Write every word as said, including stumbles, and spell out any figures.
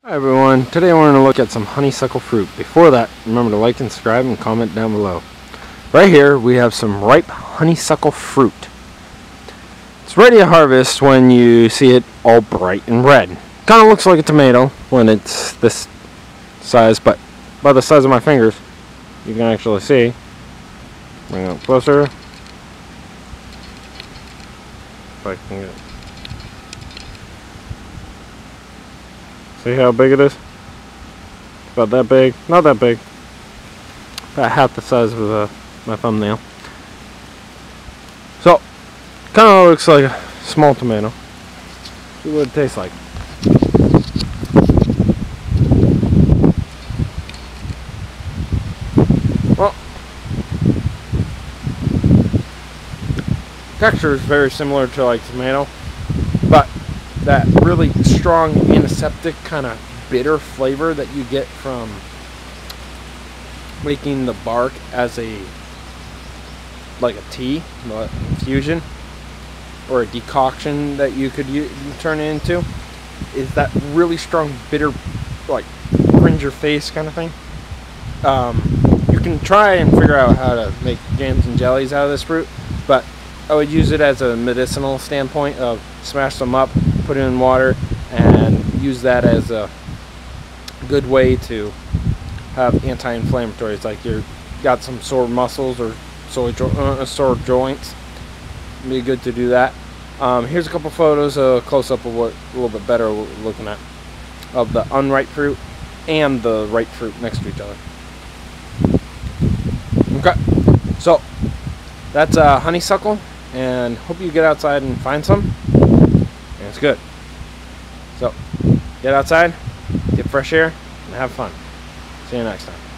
Hi everyone, today we're going to look at some honeysuckle fruit. Before that, remember to like and subscribe and comment down below. Right here we have some ripe honeysuckle fruit. It's ready to harvest when you see it all bright and red. Kind of looks like a tomato when it's this size, but by the size of my fingers you can actually see. Bring it up closer. If I can get it. See how big it is? About that big. Not that big. About half the size of uh, my thumbnail. So, kind of looks like a small tomato. See what it tastes like. Well, texture is very similar to like tomato, but that really strong antiseptic kind of bitter flavor that you get from making the bark as a like a tea, a infusion, or a decoction that you could use, turn it into, is that really strong bitter, like cringe your face kind of thing. Um, you can try and figure out how to make jams and jellies out of this fruit, but I would use it as a medicinal standpoint of smash them up, put it in water, and use that as a good way to have anti-inflammatories, like you've got some sore muscles or sore, jo uh, sore joints. It'd be good to do that. Um, here's a couple photos, a close-up of what a little bit better we're looking at, of the unripe fruit and the ripe fruit next to each other. Okay, so that's uh, honeysuckle, and hope you get outside and find some. And it's good. So, get outside, get fresh air, and have fun. See you next time.